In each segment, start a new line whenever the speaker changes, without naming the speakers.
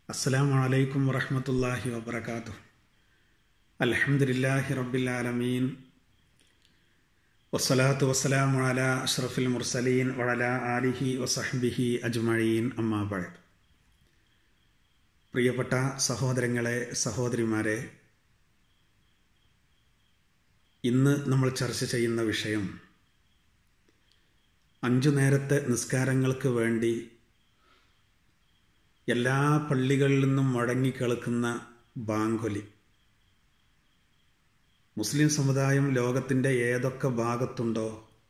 അസ്സലാമു അലൈക്കും വറഹ്മത്തുള്ളാഹി വബറകാതുഹു. അൽഹംദുലില്ലാഹി റബ്ബിൽ ആലമീൻ വസ്സലാത്തു വസ്സലാമു അലാ അഷ്റഫിൽ മുർസലീൻ വഅലാ ആലിഹി വസഹ്ബിഹി അജ്മഈൻ. അമ്മാ ബഅദ്. പ്രിയപ്പെട്ട സഹോദരങ്ങളെ, സഹോദരിമാരെ, ഇന്ന് നമ്മൾ ചർച്ച ചെയ്യുന്ന വിഷയം 5 നേരത്തെ നിസ്കാരങ്ങൾക്ക് വേണ്ടി എല്ലാ പള്ളികളിൽ നിന്നും മുഴങ്ങിക്കേൾക്കുന്ന ബാങ്കൊലി. മുസ്ലിം സമുദായം ലോകത്തിൻ്റെ ഏതൊക്കെ ഭാഗത്തുണ്ടോ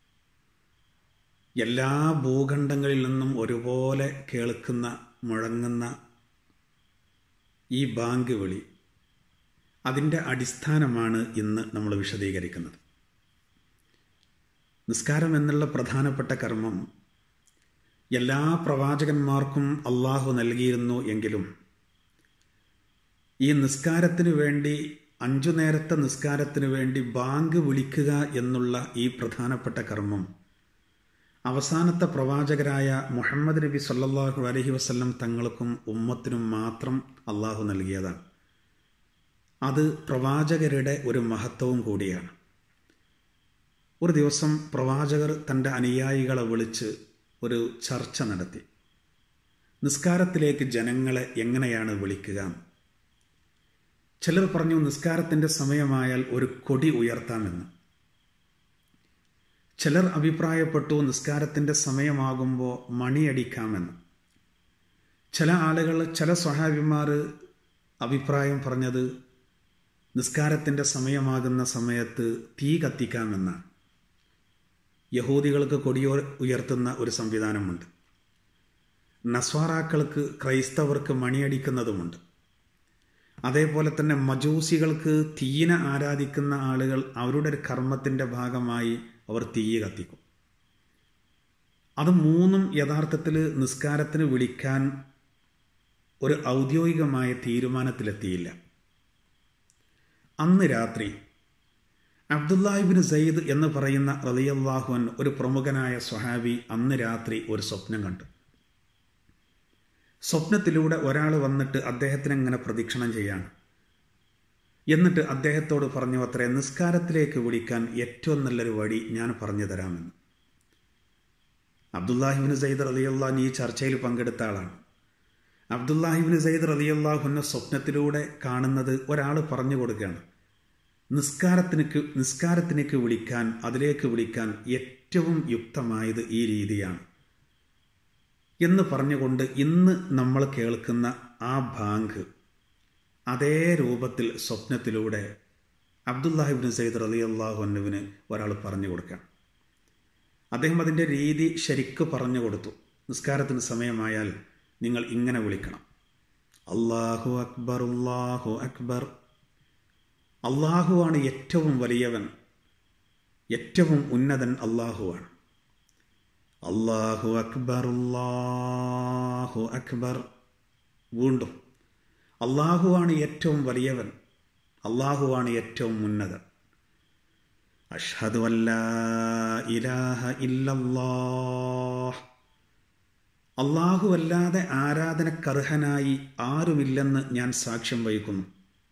എല്ലാ ഭൂഖണ്ഡങ്ങളിൽ നിന്നും ഒരുപോലെ കേൾക്കുന്ന മുഴങ്ങുന്ന ഈ ബാങ്ക് വിളി, അതിൻ്റെ അടിസ്ഥാനമാണ് ഇന്ന് നമ്മൾ വിശദീകരിക്കുന്നത്. നിസ്കാരം എന്നുള്ള പ്രധാനപ്പെട്ട കർമ്മം എല്ലാ പ്രവാചകന്മാർക്കും അള്ളാഹു നൽകിയിരുന്നു എങ്കിലും ഈ നിസ്കാരത്തിന് വേണ്ടി 5 നേരത്തെ നിസ്കാരത്തിന് വേണ്ടി ബാങ്ക് വിളിക്കുക എന്നുള്ള ഈ പ്രധാനപ്പെട്ട കർമ്മം അവസാനത്തെ പ്രവാചകരായ മുഹമ്മദ് നബി സല്ലല്ലാഹു അലൈഹി വസല്ലം തങ്ങൾക്കും ഉമ്മത്തിനും മാത്രം അള്ളാഹു നൽകിയതാണ്. അത് പ്രവാചകരുടെ ഒരു മഹത്വവും കൂടിയാണ്. ഒരു ദിവസം പ്രവാചകർ തൻ്റെ അനുയായികളെ വിളിച്ച് ഒരു ചർച്ച നടത്തി. നിസ്കാരത്തിലേക്ക് ജനങ്ങളെ എങ്ങനെയാണ് വിളിക്കുക? ചിലർ പറഞ്ഞു നിസ്കാരത്തിൻ്റെ സമയമായാൽ ഒരു കൊടി ഉയർത്താമെന്ന്. ചിലർ അഭിപ്രായപ്പെട്ടു നിസ്കാരത്തിൻ്റെ സമയമാകുമ്പോൾ മണിയടിക്കാമെന്ന്. ചില ആളുകൾ, ചില സ്വഹാബിമാർ അഭിപ്രായം പറഞ്ഞത് നിസ്കാരത്തിൻ്റെ സമയമാകുന്ന സമയത്ത് തീ കത്തിക്കാമെന്നാണ്. യഹൂദികൾക്ക് കൊടി ഉയർത്തുന്ന ഒരു സംവിധാനമുണ്ട്. നസ്വാറാക്കൾക്ക്, ക്രൈസ്തവർക്ക് മണിയടിക്കുന്നതുമുണ്ട്. അതേപോലെ തന്നെ മജൂസികൾക്ക്, തീയിനെ ആരാധിക്കുന്ന ആളുകൾ, അവരുടെ ഒരു കർമ്മത്തിൻ്റെ ഭാഗമായി അവർ തീ കത്തിക്കും. അത് മൂന്നും യഥാർത്ഥത്തിൽ നിസ്കാരത്തിന് വിളിക്കാൻ ഒരു ഔദ്യോഗികമായ തീരുമാനത്തിലെത്തിയില്ല. അന്ന് രാത്രി അബ്ദുല്ലാഹ് ഇബ്നു സയ്യിദ് എന്ന് പറയുന്ന റളിയല്ലാഹു അൻഹു, ഒരു പ്രമുഖനായ സ്വഹാബി, അന്ന് രാത്രി ഒരു സ്വപ്നം കണ്ടു. സ്വപ്നത്തിലൂടെ ഒരാൾ വന്നിട്ട് അദ്ദേഹത്തിന് ഇങ്ങനെ പ്രദക്ഷിണം ചെയ്യാണ്. എന്നിട്ട് അദ്ദേഹത്തോട് പറഞ്ഞു അത്രേ, നിസ്കാരത്തിലേക്ക് വിളിക്കാൻ ഏറ്റവും നല്ലൊരു വഴി ഞാൻ പറഞ്ഞു തരാമെന്ന്. അബ്ദുല്ലാഹ് ഇബ്നു സയ്യിദ് റളിയല്ലാഹു അൻഹു ഈ ചർച്ചയിൽ പങ്കെടുത്ത ആളാണ്. അബ്ദുല്ലാഹ് ഇബ്നു സയ്യിദ് റളിയല്ലാഹു അൻഹു സ്വപ്നത്തിലൂടെ കാണുന്നത് ഒരാൾ പറഞ്ഞു കൊടുക്കുകയാണ്. നിസ്കാരത്തിലേക്ക് വിളിക്കാൻ, അതിലേക്ക് വിളിക്കാൻ ഏറ്റവും യുക്തമായത് ഈ രീതിയാണ് എന്ന് പറഞ്ഞുകൊണ്ട് ഇന്ന് നമ്മൾ കേൾക്കുന്ന ആ ബാങ്ക് അതേ രൂപത്തിൽ സ്വപ്നത്തിലൂടെ അബ്ദുല്ലാഹ് ഇബ്നു സയ്യിദ് റളിയല്ലാഹു അൻഹുവിന് ഒരാൾ പറഞ്ഞു കൊടുക്കുകയാണ്. അദ്ദേഹം അതിൻ്റെ രീതി ശരിക്ക് പറഞ്ഞു കൊടുത്തു. നിസ്കാരത്തിന് സമയമായാൽ നിങ്ങൾ ഇങ്ങനെ വിളിക്കണം: അല്ലാഹു അക്ബർ, അല്ലാഹു അക്ബർ. അള്ളാഹുവാണ് ഏറ്റവും വലിയവൻ, ഏറ്റവും ഉന്നതൻ അള്ളാഹുവാണ്. അല്ലാഹു അക്ബർ, അല്ലാഹു അക്ബർ. വീണ്ടും അള്ളാഹുവാണ് ഏറ്റവും വലിയവൻ, അള്ളാഹുവാണ് ഏറ്റവും ഉന്നതൻ. അഷ്ഹദു അല്ലാ ഇലാഹ ഇല്ലല്ലാഹ്. അള്ളാഹു അല്ലാതെ ആരാധനക്കർഹനായി ആരുമില്ലെന്ന് ഞാൻ സാക്ഷ്യം വഹിക്കുന്നു.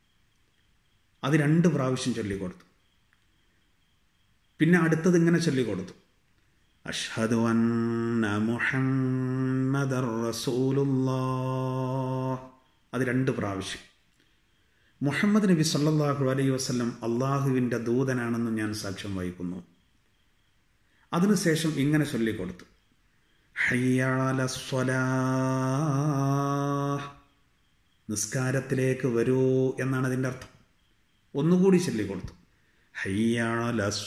അത് 2 പ്രാവശ്യം ചൊല്ലിക്കൊടുത്തു. പിന്നെ അടുത്തത് ഇങ്ങനെ ചൊല്ലിക്കൊടുത്തു: അഷ്ഹദു അന്ന മുഹമ്മദർ റസൂലുള്ളാഹ്. അത് 2 പ്രാവശ്യം. മുഹമ്മദ് നബി സല്ലല്ലാഹു അലൈഹി വസല്ലം അള്ളാഹുവിൻ്റെ ദൂതനാണെന്ന് ഞാൻ സാക്ഷ്യം വഹിക്കുന്നു. അതിനുശേഷം ഇങ്ങനെ ചൊല്ലിക്കൊടുത്തു: ഹയ്യ അലസ് സ്വലാഹ്. നിസ്കാരത്തിലേക്ക് വരൂ എന്നാണ് അതിൻ്റെ അർത്ഥം. ഒന്നുകൂടി ചൊല്ലിക്കൊടുത്തു: ഹയ്യ അലസ്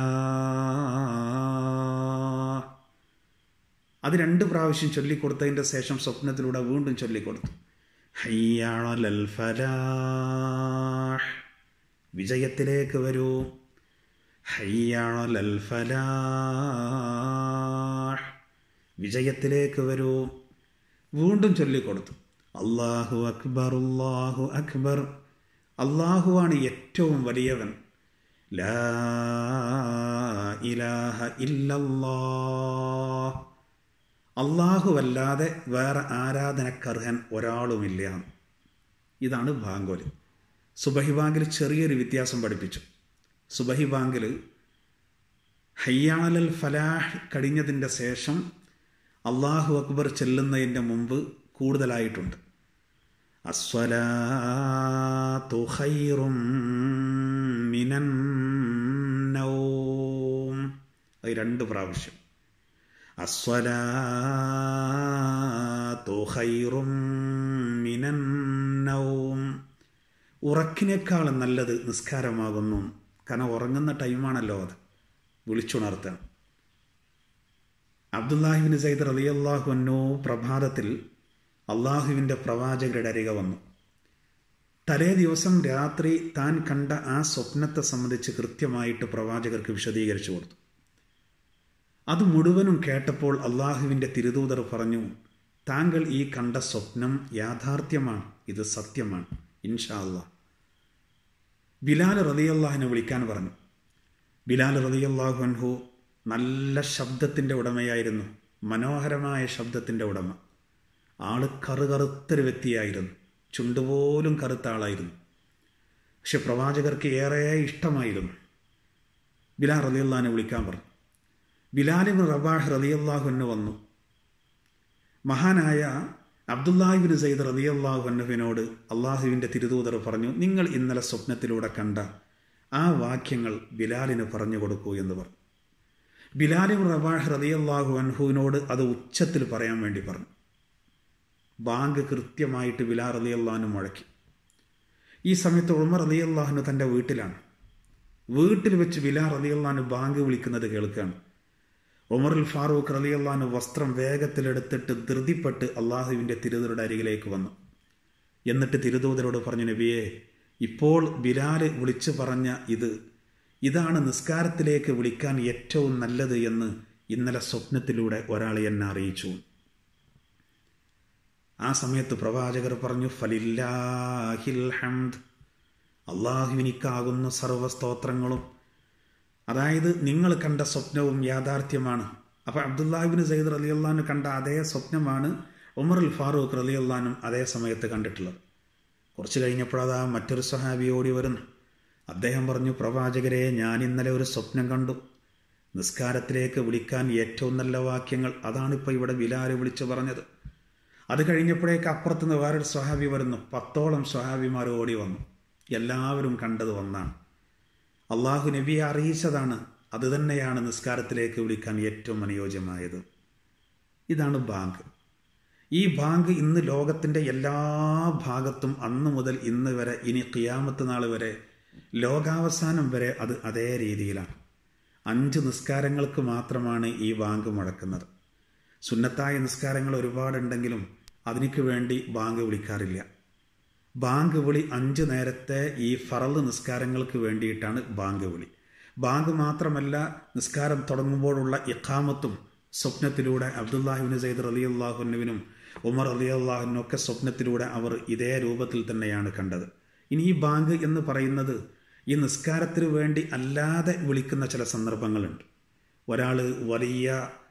സ്വലാഹ്. അത് 2 പ്രാവശ്യം ചൊല്ലിക്കൊടുത്തതിൻ്റെ ശേഷം സ്വപ്നത്തിലൂടെ വീണ്ടും ചൊല്ലിക്കൊടുത്തു: ഹയ്യ അലൽ ഫലാഹ്. വിജയത്തിലേക്ക് വരൂ. ഹയ്യ അലൽ ഫലാഹ്. വിജയത്തിലേക്ക് വരൂ. വീണ്ടും ചൊല്ലിക്കൊടുത്തു: അല്ലാഹു അക്ബർ, അല്ലാഹു അക്ബർ. അള്ളാഹുവാണ് ഏറ്റവും വലിയവൻ. ലാ ഇലാഹ ഇല്ലല്ലാഹ്. അല്ലാഹുവല്ലാതെ വേറെ ആരാധനക്കർഹൻ ഒരാളുമില്ല. ഇതാണ് ബാങ്കോല്. സുബഹി ബാങ്കിൽ ചെറിയൊരു വ്യത്യാസം പഠിപ്പിച്ചു. സുബഹി ബാങ്കിൽ ഹയ്യാലൽ ഫലാഹ് കഴിഞ്ഞതിൻ്റെ ശേഷം അല്ലാഹു അക്ബർ ചെല്ലുന്നതിൻ്റെ മുമ്പ് കൂടുതലായിട്ടുണ്ട്. അസ്സലാത്തു ഖൈറും മിനൻ നൗം. അത് 2 പ്രാവശ്യം. അസ്സലാത്തു ഖൈറും മിനൻ നൗം. ഉറക്കിനേക്കാൾ നല്ലത് നിസ്കാരമാകുന്നു. കാരണം ഉറങ്ങുന്ന ടൈമാണല്ലോ അത്. വിളിച്ചുണർത്താൻ. അബ്ദുല്ലാഹിബ്നു സൈദ് റളിയല്ലാഹു അൻഹു പ്രഭാതത്തിൽ അള്ളാഹുവിൻ്റെ പ്രവാചകരുടെ അരികെ വന്നു. തലേ ദിവസം രാത്രി താൻ കണ്ട ആ സ്വപ്നത്തെ സംബന്ധിച്ച് കൃത്യമായിട്ട് പ്രവാചകർക്ക് വിശദീകരിച്ചു കൊടുത്തു. അത് മുഴുവനും കേട്ടപ്പോൾ അള്ളാഹുവിൻ്റെ തിരുദൂതർ പറഞ്ഞു, താങ്കൾ ഈ കണ്ട സ്വപ്നം യാഥാർത്ഥ്യമാണ്, ഇത് സത്യമാണ്, ഇൻഷാ അല്ലാഹ്. ബിലാൽ റളിയല്ലാഹുവിനെ വിളിക്കാൻ പറഞ്ഞു. ബിലാൽ റളിയല്ലാഹു അൻഹു നല്ല ശബ്ദത്തിൻ്റെ ഉടമയായിരുന്നു, മനോഹരമായ ശബ്ദത്തിൻ്റെ ഉടമ. ആള് കറുകറുത്തൊരു വ്യക്തിയായിരുന്നു, ചുണ്ടുപോലും കറുത്ത ആളായിരുന്നു. പക്ഷെ പ്രവാചകർക്ക് ഏറെ ഇഷ്ടമായിരുന്നു. ബിലാൽ റളിയല്ലാഹുവിനെ വിളിക്കാൻ പറഞ്ഞു. ബിലാൽ ഇബ്നു റബാഹ് റളിയല്ലാഹു അൻഹു വന്നു. മഹാനായ അബ്ദുല്ലാഹിബ്നു സൈദ് റളിയല്ലാഹു അൻഹുവിനോട് അള്ളാഹുവിൻ്റെ തിരുദൂതർ പറഞ്ഞു, നിങ്ങൾ ഇന്നലെ സ്വപ്നത്തിലൂടെ കണ്ട ആ വാക്യങ്ങൾ ബിലാലിന് പറഞ്ഞു കൊടുക്കൂ എന്ന് പറഞ്ഞു. ബിലാൽ ഇബ്നു റബാഹ് റളിയല്ലാഹു അൻഹുവിനോട് അത് ഉച്ചത്തിൽ പറയാൻ വേണ്ടി പറഞ്ഞു. ബാങ്ക് കൃത്യമായിട്ട് ബിലാൽ റളിയല്ലാഹു അൻഹു മുഴക്കി. ഈ സമയത്ത് ഉമർ റളിയല്ലാഹു അൻഹു തൻ്റെ വീട്ടിലാണ്. വീട്ടിൽ വെച്ച് ബിലാൽ റളിയല്ലാഹു അൻഹു ബാങ്ക് വിളിക്കുന്നത് കേൾക്കുകയാണ്. ഉമറുൽ ഫാറൂഖ് റളിയല്ലാഹു അൻഹു വസ്ത്രം വേഗത്തിലെടുത്തിട്ട് ധൃതിപ്പെട്ട് അള്ളാഹുവിൻ്റെ തിരുദൂതരുടെ അരികിലേക്ക് വന്നു. എന്നിട്ട് തിരുദൂതരോട് പറഞ്ഞു, നബിയെ, ഇപ്പോൾ ബിലാൽ വിളിച്ചു പറഞ്ഞ ഇതാണ് നിസ്കാരത്തിലേക്ക് വിളിക്കാൻ ഏറ്റവും നല്ലത് എന്ന് ഇന്നലെ സ്വപ്നത്തിലൂടെ ഒരാൾ എന്നെ അറിയിച്ചു. ആ സമയത്ത് പ്രവാചകർ പറഞ്ഞു, ഫലില്ലാഹിൽ ഹംദ്, അള്ളാഹുവിനിക്കാകുന്ന സർവസ്തോത്രങ്ങളും. അതായത് നിങ്ങൾ കണ്ട സ്വപ്നവും യാഥാർത്ഥ്യമാണ്. അപ്പോൾ അബ്ദുല്ലാഹിബ്നു സൈദ് റളിയല്ലാഹു അൻഹു കണ്ട അതേ സ്വപ്നമാണ് ഉമറുൽ ഫാറൂഖ് റളിയല്ലാഹു അൻഹു അതേ സമയത്ത് കണ്ടിട്ടുള്ളത്. കുറച്ച് കഴിഞ്ഞപ്പോഴതാ മറ്റൊരു സ്വഹാബി ഓടി വരുന്നു. അദ്ദേഹം പറഞ്ഞു, പ്രവാചകരെ, ഞാൻ ഇന്നലെ ഒരു സ്വപ്നം കണ്ടു. നിസ്കാരത്തിലേക്ക് വിളിക്കാൻ ഏറ്റവും നല്ല വാക്യങ്ങൾ അതാണിപ്പോൾ ഇവിടെ ബിലാൽ വിളിച്ചു പറഞ്ഞത്. അത് കഴിഞ്ഞപ്പോഴേക്ക് അപ്പുറത്തുനിന്ന് വേറൊരു സ്വഹാബി വരുന്നു. 10ഓളം സ്വഹാബിമാർ ഓടി വന്നു. എല്ലാവരും കണ്ടത് ഒന്നാണ്. അള്ളാഹു നബിയെ അറിയിച്ചതാണ്, അത് തന്നെയാണ് നിസ്കാരത്തിലേക്ക് വിളിക്കാൻ ഏറ്റവും അനുയോജ്യമായത്. ഇതാണ് ബാങ്ക്. ഈ ബാങ്ക് ഇന്ന് ലോകത്തിൻ്റെ എല്ലാ ഭാഗത്തും അന്ന് മുതൽ ഇന്ന് വരെ, ഇനി ഖിയാമത്ത് നാൾ വരെ, ലോകാവസാനം വരെ അത് അതേ രീതിയിലാണ്. 5 നിസ്കാരങ്ങൾക്ക് മാത്രമാണ് ഈ ബാങ്ക് മുഴക്കുന്നത്. സുന്നത്തായ നിസ്കാരങ്ങൾ ഒരുപാടുണ്ടെങ്കിലും അതിനു വേണ്ടി ബാങ്ക് വിളിക്കാറില്ല. ബാങ്ക് വിളി 5 നേരത്തെ ഈ ഫറള് നിസ്കാരങ്ങൾക്ക് വേണ്ടിയിട്ടാണ് ബാങ്ക് വിളി. ബാങ്ക് മാത്രമല്ല, നിസ്കാരം തുടങ്ങുമ്പോഴുള്ള ഇഖാമത്തും സ്വപ്നത്തിലൂടെ അബ്ദുല്ലാഹിബ്നു സൈദ് റളിയല്ലാഹു അൻഹുവിനും ഉമർ റളിയല്ലാഹു അൻഹു ഒക്കെ സ്വപ്നത്തിലൂടെ അവർ ഇതേ രൂപത്തിൽ തന്നെയാണ് കണ്ടത്. ഇനി ഈ ബാങ്ക് എന്ന് പറയുന്നത് ഈ നിസ്കാരത്തിന് വേണ്ടി അല്ലാതെ വിളിക്കുന്ന ചില സന്ദർഭങ്ങളുണ്ട്. ഒരാൾ വലിയ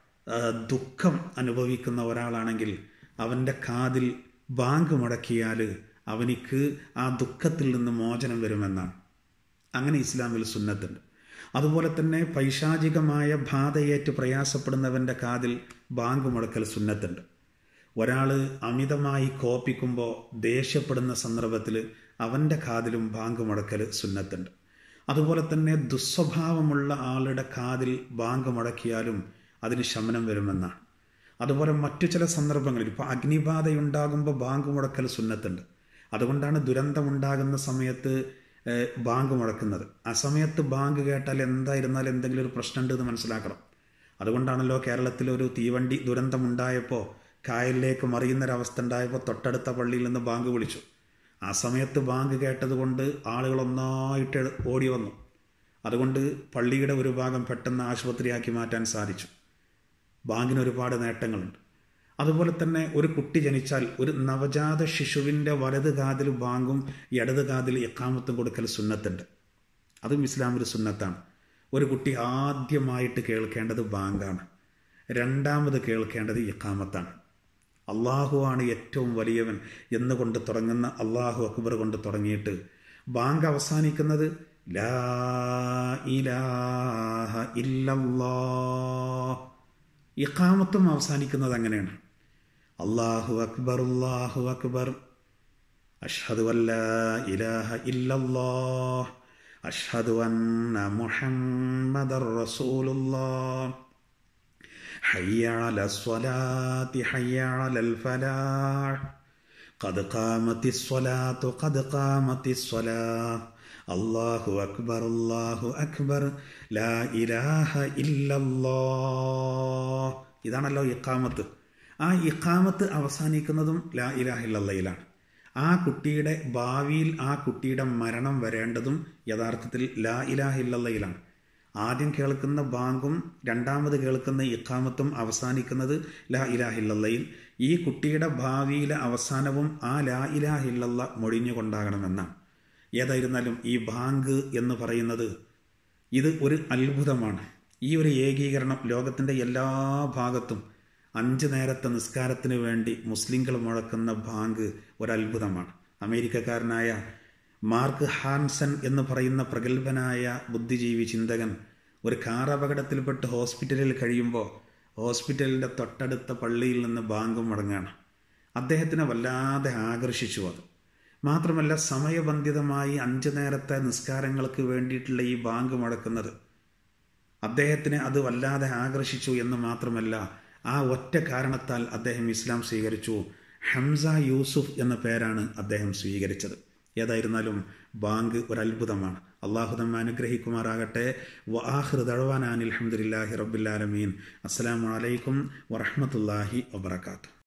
ദുഃഖം അനുഭവിക്കുന്ന ഒരാളാണെങ്കിൽ അവൻ്റെ കാതിൽ ബാങ്ക് മുടക്കിയാൽ അവനിക്ക് ആ ദുഃഖത്തിൽ നിന്ന് മോചനം വരുമെന്നാണ്. അങ്ങനെ ഇസ്ലാമിൽ സുന്നത്തുണ്ട്. അതുപോലെ തന്നെ പൈശാചികമായ ബാധയേറ്റ് പ്രയാസപ്പെടുന്നവൻ്റെ കാതിൽ ബാങ്ക് മുടക്കൽ സുന്നത്തുണ്ട്. ഒരാൾ അമിതമായി കോപിക്കുമ്പോൾ ദേഷ്യപ്പെടുന്ന സന്ദർഭത്തിൽ അവൻ്റെ കാതിലും ബാങ്ക് മുടക്കൽ സുന്നത്തുണ്ട്. അതുപോലെ തന്നെ ദുസ്വഭാവമുള്ള ആളുടെ കാതിൽ ബാങ്ക് മുടക്കിയാലും അതിന് ശമനം വരുമെന്നാണ്. അതുപോലെ മറ്റു ചില സന്ദർഭങ്ങളിൽ ഇപ്പോൾ അഗ്നിബാധയുണ്ടാകുമ്പോൾ ബാങ്ക് മുടക്കൽ സുന്നത്തുണ്ട്. അതുകൊണ്ടാണ് ദുരന്തമുണ്ടാകുന്ന സമയത്ത് ബാങ്ക് മുഴക്കുന്നത്. ആ സമയത്ത് ബാങ്ക് കേട്ടാൽ എന്തായിരുന്നാലും എന്തെങ്കിലും ഒരു പ്രശ്നമുണ്ട് എന്ന് മനസ്സിലാക്കണം. അതുകൊണ്ടാണല്ലോ കേരളത്തിലൊരു തീവണ്ടി ദുരന്തമുണ്ടായപ്പോൾ കായലിലേക്ക് മറിയുന്നൊരവസ്ഥ ഉണ്ടായപ്പോൾ തൊട്ടടുത്ത പള്ളിയിൽ നിന്ന് ബാങ്ക് വിളിച്ചു. ആ സമയത്ത് ബാങ്ക് കേട്ടതുകൊണ്ട് ആളുകൾ ഒന്നായിട്ട് ഓടി വന്നു. അതുകൊണ്ട് പള്ളിയുടെ ഒരു ഭാഗം പെട്ടെന്ന് ആശുപത്രിയാക്കി മാറ്റാൻ സാധിച്ചു. ബാങ്കിന് ഒരുപാട് നേട്ടങ്ങളുണ്ട്. അതുപോലെ തന്നെ ഒരു കുട്ടി ജനിച്ചാൽ ഒരു നവജാത ശിശുവിൻ്റെ വലത് കാതിൽ ബാങ്കും ഇടത് കാതിൽ ഇഖാമത്തും കൊടുക്കൽ സുന്നത്തുണ്ട്. അതും ഇസ്ലാമിൽ സുന്നത്താണ്. ഒരു കുട്ടി ആദ്യമായിട്ട് കേൾക്കേണ്ടത് ബാങ്കാണ്. രണ്ടാമത് കേൾക്കേണ്ടത് ഇഖാമത്താണ്. അള്ളാഹുവാണ് ഏറ്റവും വലിയവൻ എന്നുകൊണ്ട് തുടങ്ങുന്ന അള്ളാഹു അക്ബർ കൊണ്ട് തുടങ്ങിയിട്ട് ബാങ്ക് അവസാനിക്കുന്നത് ലാ ഇലാഹ ഇല്ലല്ലാഹ്. ഇഖാമത്തും അവസാനിക്കുന്നത് അങ്ങനെയാണ്. അല്ലാഹു അക്ബർ അഷ്ഹദു അല്ലാ ഇലാഹ ഇല്ലല്ലാഹ് അഷ്ഹദു അന്ന മുഹമ്മദർ റസൂലുള്ളാഹ് ഹയ്യ അലസ് സ്വലാത്തി ഹയ്യ അലൽ ഫലാഹ് ഖദ് ഖാമത്തിസ് സ്വലാത്തു ഖദ് ഖാമത്തിസ് സ്വലാഹ് അല്ലാഹു അക്ബർ ലാ ഇലാഹ ഇല്ലല്ലാഹ്. ഇതാണല്ലോ ഇഖാമത്ത്. ആ ഇഖാമത്ത് അവസാനിക്കുന്നതും ലാ ഇലാഹ ഇല്ലല്ലയിലാണ്. ആ കുട്ടിയുടെ ഭാവിയിൽ ആ കുട്ടിയുടെ മരണം വരേണ്ടതും യഥാർത്ഥത്തിൽ ലാ ഇലാഹ ഇല്ലല്ലയിലാണ്. ആദ്യം കേൾക്കുന്ന ബാങ്കും രണ്ടാമത് കേൾക്കുന്ന ഇഖാമത്തും അവസാനിക്കുന്നത് ലാ ഇലാഹ ഇല്ലല്ലയിൽ. ഈ കുട്ടിയുടെ ഭാവിയിലെ അവസാനവും ആ ലാ ഇലാഹ ഇല്ലല്ല മൊഴിഞ്ഞുകൊണ്ടാകണമെന്നാണ്. ഏതായിരുന്നാലും ഈ ബാങ്ക് എന്ന് പറയുന്നത് ഇത് ഒരു അത്ഭുതമാണ്. ഈ ഒരു ഏകീകരണം ലോകത്തിൻ്റെ എല്ലാ ഭാഗത്തും 5 നേരത്തെ നിസ്കാരത്തിന് വേണ്ടി മുസ്ലിങ്ങൾ മുഴക്കുന്ന ബാങ്ക് ഒരത്ഭുതമാണ്. അമേരിക്കക്കാരനായ മാർക്ക് ഹാൻസൺ എന്ന് പറയുന്ന പ്രഗത്ഭനായ ബുദ്ധിജീവി ചിന്തകൻ ഒരു കാർ അപകടത്തിൽപ്പെട്ട് ഹോസ്പിറ്റലിൽ കഴിയുമ്പോൾ ഹോസ്പിറ്റലിൻ്റെ തൊട്ടടുത്ത പള്ളിയിൽ നിന്ന് ബാങ്ക് മുടങ്ങാണ്. അദ്ദേഹത്തിനെ വല്ലാതെ ആകർഷിച്ചു അത്. മാത്രമല്ല സമയബന്ധിതമായി 5 നേരത്തെ നിസ്കാരങ്ങൾക്ക് വേണ്ടിയിട്ടുള്ള ഈ ബാങ്ക് മുടക്കുന്നത് അദ്ദേഹത്തിനെ അത് വല്ലാതെ ആകർഷിച്ചു എന്ന് മാത്രമല്ല, ആ ഒറ്റ കാരണത്താൽ അദ്ദേഹം ഇസ്ലാം സ്വീകരിച്ചു. ഹംസ യൂസുഫ് എന്ന പേരാണ് അദ്ദേഹം സ്വീകരിച്ചത്. ഏതായിരുന്നാലും ബാങ്ക് ഒരത്ഭുതമാണ്. അള്ളാഹു നമ്മെ അനുഗ്രഹിക്കുമാറാകട്ടെ. വആഖിറു ദഅ്വാനാ അൽഹംദുലില്ലാഹി റബ്ബിൽ ആലമീൻ. അസ്സലാമു അലൈക്കും വറഹ്മത്തുള്ളാഹി വബറകാതുഹു.